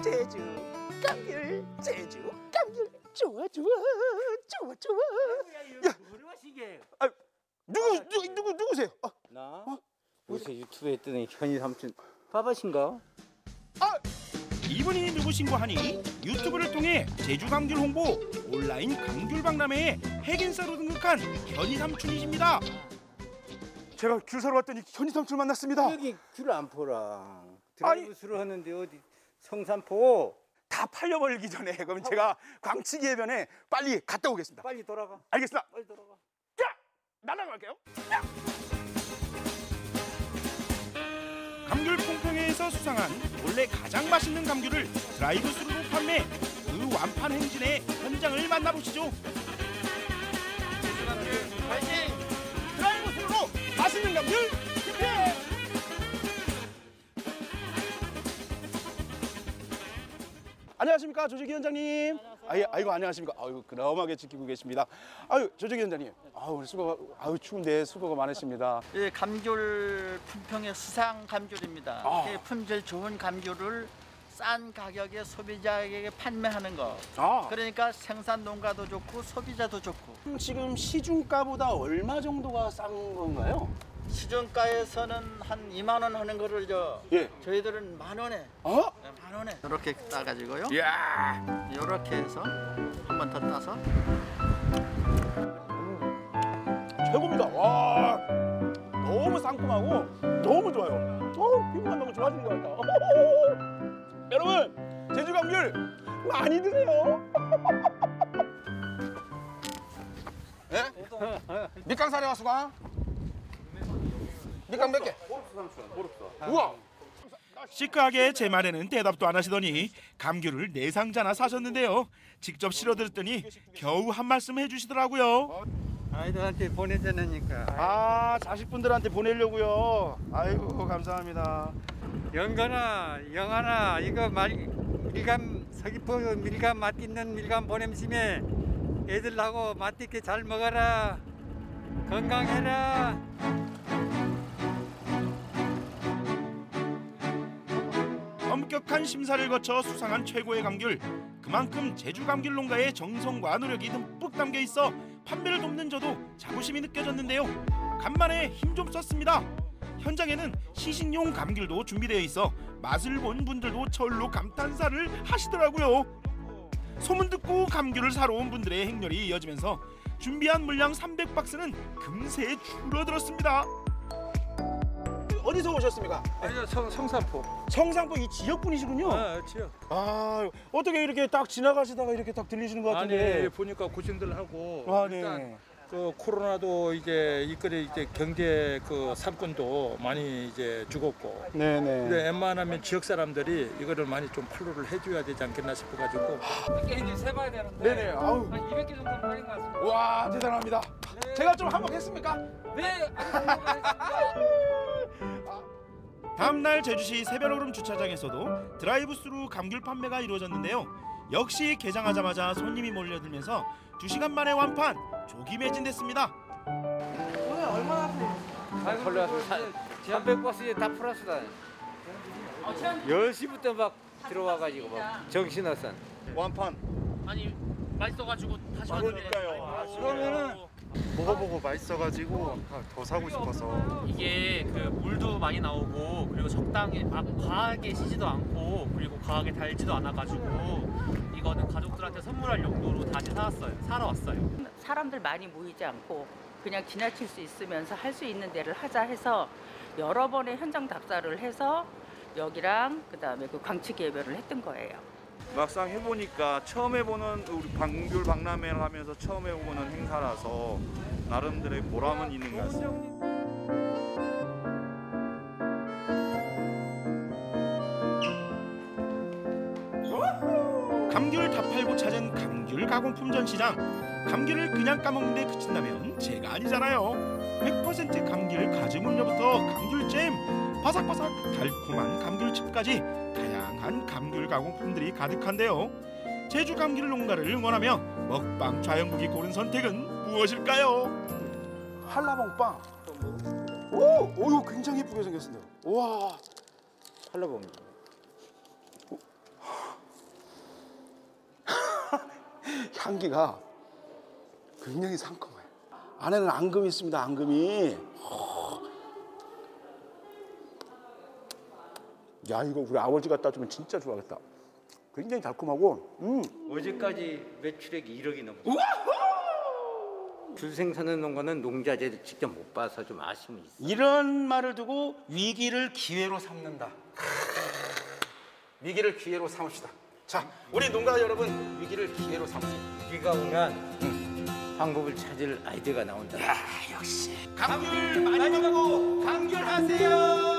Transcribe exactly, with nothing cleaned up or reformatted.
제주 감귤, 제주 감귤. 좋아 좋아 좋아 좋아. 야, 뭐하시게? 아, 누구 누구 누구 누구세요? 아, 나 어? 요새 유튜브에 뜨는 현희 삼촌 바바신가? 아, 이분이 누구신고 하니 유튜브를 통해 제주 감귤 홍보 온라인 감귤 박람회에 핵인싸로 등극한 현희 삼촌이십니다. 제가 귤 사러 왔더니 현희 삼촌 만났습니다. 여기 귤 안 팔아. 드라이브스루 하는데 어디 성산포? 다 팔려버리기 전에 그럼 제가 광치기 해변에 빨리 갔다 오겠습니다. 빨리 돌아가. 알겠습니다. 빨리 돌아가. 야, 날아갈게요. 야. 감귤 품평회에서 수상한 원래 가장 맛있는 감귤을 드라이브스루로 판매. 그 완판 행진의 현장을 만나보시죠. 파이팅! 드라이브스루로 맛있는 감귤 집회! 안녕하십니까, 조재기 위원장님. 아유, 아이고 안녕하십니까. 아유, 그나마게 지키고 계십니다. 아유, 조재기 위원장님. 아유, 수고가 아유 추운데 수고가 많으십니다. 예, 감귤 품평의 수상 감귤입니다. 아. 예, 품질 좋은 감귤을 싼 가격에 소비자에게 판매하는 거. 아, 그러니까 생산 농가도 좋고 소비자도 좋고. 지금 시중가보다 얼마 정도가 싼 건가요? 시중가에서는 한 이만 원 하는 거를 저 예. 저희들은 만 원에. 어? 네, 만 원에. 이렇게 따가지고요. 이야. 이렇게 해서 한 번 더 따서. 최고입니다. 와, 너무 상큼하고 너무 좋아요. 어, 피부가 너무 좋아진 것 같다. 여러분, 제주 감귤 많이 드세요. 예? 밑강 사려 왔수가? 밑강 몇 개? 우와. 시크하게 제 말에는 대답도 안 하시더니 감귤을 네 상자나 사셨는데요. 직접 실어 들었더니 겨우 한 말씀 해주시더라고요. 아이들한테 보내자니까. 아, 자식분들한테 보내려고요. 아이고, 감사합니다. 영건아, 영아나, 이거 말, 밀감, 서귀포 밀감 맛있는 밀감 보냄심에 애들하고 맛있게 잘 먹어라. 건강해라. 엄격한 심사를 거쳐 수상한 최고의 감귤. 그만큼 제주 감귤 농가의 정성과 노력이 듬뿍 담겨 있어 판매를 돕는 저도 자부심이 느껴졌는데요. 간만에 힘 좀 썼습니다. 현장에는 시식용 감귤도 준비되어 있어 맛을 본 분들도 절로 감탄사를 하시더라고요. 소문 듣고 감귤을 사러 온 분들의 행렬이 이어지면서 준비한 물량 삼백 박스는 금세 줄어들었습니다. 어디서 오셨습니까? 아니요, 성, 성산포. 성산포 이 지역 분이시군요. 아, 지요. 아, 어떻게 이렇게 딱 지나가시다가 이렇게 딱 들리시는 것 같은데. 아니, 보니까 고생들 하고. 아, 일단 네. 그 코로나도 이제 이끌이 이제 경제 그 상권도 많이 이제 죽었고. 네네. 근데 웬만하면 지역 사람들이 이거를 많이 좀 팔로를 해줘야 되지 않겠나 싶어가지고. 몇 개 이제 세봐야 되는데 네네. 아우. 한 이백 개 정도는 팔린 것 같습니다. 와, 대단합니다. 네. 제가 좀 한번 했습니까? 네, 알겠습니다. 다음날 제주시 새별오름 주차장에서도 드라이브스루 감귤 판매가 이루어졌는데요. 역시 개장하자마자 손님이 몰려들면서 두 시간 만에 완판, 조기 매진됐습니다. 오늘 얼마나 하세요? 걸려서 삼백 박스에 다 플러스다. 열 시부터 막 들어와가지고 막 정신없어. 완판. 아니 맛있어가지고 다시 왔는데 그러니까요. 그러면은 먹어보고 맛있어가지고 더 사고 싶어서. 이게 그 물도 많이 나오고 그리고 적당히 아, 과하게 시지도 않고 그리고 과하게 달지도 않아가지고 이거는 가족들한테 선물할 용도로 다시 사왔어요. 사러 왔어요. 사람들 많이 모이지 않고 그냥 지나칠 수 있으면서 할 수 있는 데를 하자 해서 여러 번의 현장 답사를 해서 여기랑 그다음에 그 광치기 예배를 했던 거예요. 막상 해보니까 처음 해보는 우리 감귤 박람회를 하면서 처음 해보는 행사라서 나름대로의 보람은 있는 것 같습니다. 감귤 다 팔고 찾은 감귤 가공품 전시장. 감귤을 그냥 까먹는데 그친다면 제가 아니잖아요. 백 퍼센트 감귤 가지 음료부터 감귤잼, 바삭바삭 달콤한 감귤칩까지 다양한 감귤 가공품들이 가득한데요. 제주 감귤 농가를 응원하며 먹방 좌영국이 고른 선택은 무엇일까요? 한라봉빵. 오, 오, 이거 굉장히 예쁘게 생겼습니다. 와, 팔로봉. 향기가 굉장히 상큼해요. 안에는 앙금이 있습니다. 앙금이. 야, 이거 우리 아버지 갖다 주면 진짜 좋아하겠다. 굉장히 달콤하고. 음. 어제까지 매출액이 일억이 넘었어요. 줄 생산하는 농가는 농자재를 직접 못 봐서 좀 아쉬움이 있어요. 이런 말을 두고 위기를 기회로 삼는다. 위기를 기회로 삼읍시다. 자, 우리 농가 여러분, 위기를 기회로 삼으세요. 비가 오면 방법을 찾을 아이디어가 나온다. 야, 역시 감귤 많이 먹고 감귤하세요.